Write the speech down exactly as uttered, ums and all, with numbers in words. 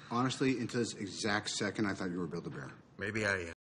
Honestly, into this exact second, I thought you were Build-A-Bear. Maybe I am.